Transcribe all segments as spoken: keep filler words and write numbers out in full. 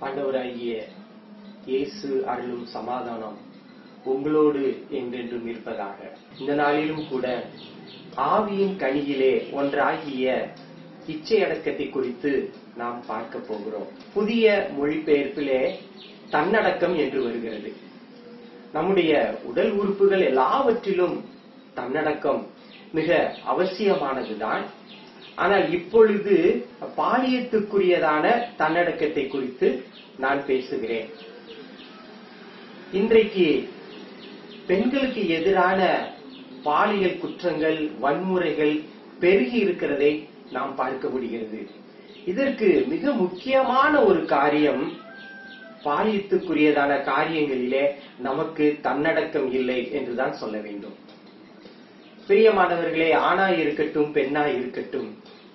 ஆண்டவராகிய இயேசு அருளும் சமாதானம் உங்களோடு என்றென்றும் இருப்பதாக. இந்த நாளிலும் கூட ஆவியின் கனியிலே ஒன்றாகிய இச்சையடக்கத்தை குறித்து நாம் பார்க்க போகிறோம். புதிய மொழிபெயர்ப்பிலே தன்னடக்கம் என்று வருகிறது. நம்முடைய உடல் உறுப்புகள் எல்லாவற்றிலும் தன்னடக்கம் மிக அவசியமானதுதான். ஆனால் இப்பொழுது பாலியத்துக்குரியதான தன்னடக்கத்தை குறித்து நான் பேசுகிறேன். இன்றைக்கு பெண்களுக்கு எதிரான பாலியல் குற்றங்கள், வன்முறைகள் பெருகி இருக்கிறதை நாம் பார்க்க முடிகிறது. இதற்கு மிக முக்கியமான ஒரு காரியம், பாலியத்துக்குரியதான காரியங்களிலே நமக்கு தன்னடக்கம் இல்லை என்றுதான் சொல்ல வேண்டும். பிரியமானவர்களே, ஆணாய் இருக்கட்டும் பெண்ணாய் இருக்கட்டும்,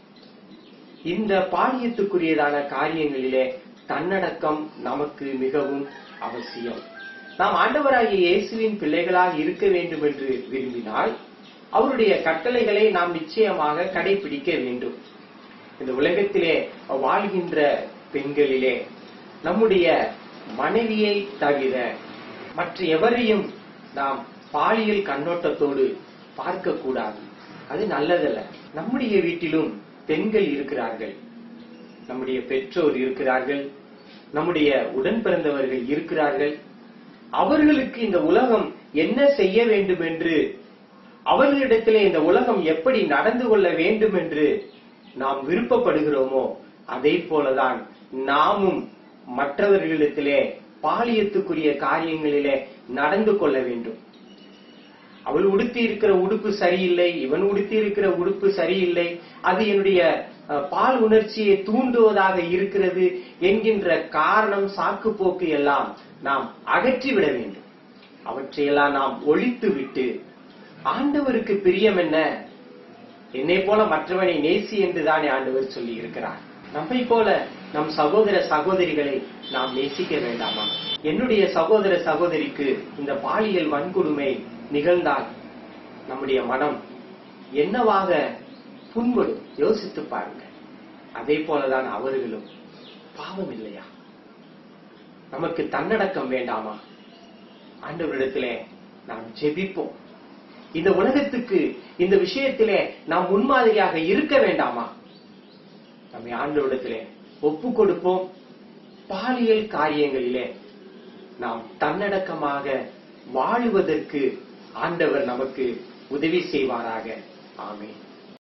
இந்த பாலியத்துக்குரியதான காரியங்களிலே தன்னடக்கம் நமக்கு மிகவும் அவசியம். நாம் ஆண்டவராகிய இயேசுவின் பிள்ளைகளாக இருக்க வேண்டும் என்று விரும்பினால் அவருடைய கட்டளைகளை நாம் நிச்சயமாக கடைபிடிக்க வேண்டும். இந்த உலகத்திலே வாழ்கின்ற பெண்களிலே நம்முடைய மனைவியை தவிர மற்ற எவரையும் நாம் பாலியல் கண்ணோட்டத்தோடு பார்க்க கூடாது. அது நல்லதல்ல. நம்முடைய வீட்டிலும் பெண்கள் இருக்கிறார்கள், நம்முடைய பெற்றோர் இருக்கிறார்கள், நம்முடைய உடன் பிறந்தவர்கள் இருக்கிறார்கள். அவர்களுக்கு இந்த உலகம் என்ன செய்ய வேண்டும் என்று, அவர்களிடத்திலே இந்த உலகம் எப்படி நடந்து கொள்ள வேண்டும் என்று நாம் விருப்பப்படுகிறோமோ அதே போலதான் நாமும் மற்றவர்களிடத்திலே பாலியத்துக்குரிய காரியங்களிலே நடந்து கொள்ள வேண்டும். அவள் உடுத்தி இருக்கிற உடுப்பு சரியில்லை, இவன் உடுத்தி இருக்கிற உடுப்பு சரியில்லை, அது என்னுடைய பால் உணர்ச்சியை தூண்டுவதாக இருக்கிறது என்கின்ற காரணம், சாக்கு போக்கு எல்லாம் நாம் அகற்றிவிட வேண்டும். அவற்றையெல்லாம் நாம் ஒழித்து விட்டு, ஆண்டவருக்கு பிரியம் என்ன, என்னை போல மற்றவனை நேசி என்று தானே ஆண்டவர் சொல்லி இருக்கிறார். நம்மை போல நம் சகோதர சகோதரிகளை நாம் நேசிக்க வேண்டாமா? என்னுடைய சகோதர சகோதரிக்கு இந்த பாலியல் வன்கொடுமை நிகழ்ந்தால் நம்முடைய மனம் என்னவாக புண்படும்? யோசித்து பாருங்க. அதே போலதான் அவர்களும். பாவம் இல்லையா? நமக்கு தன்னடக்கம் வேண்டாமா? ஆண்டவரிடத்திலே நாம் ஜெபிப்போம். இந்த உலகத்துக்கு இந்த விஷயத்திலே நாம் முன்மாதிரியாக இருக்க வேண்டாமா? நம்மை ஆண்டவரிடத்திலே ஒப்பு கொடுப்போம். பாலியல் காரியங்களிலே நாம் தன்னடக்கமாக வாழுவதற்கு ஆண்டவர் நமக்கு உதவி செய்வாராக. ஆமென்.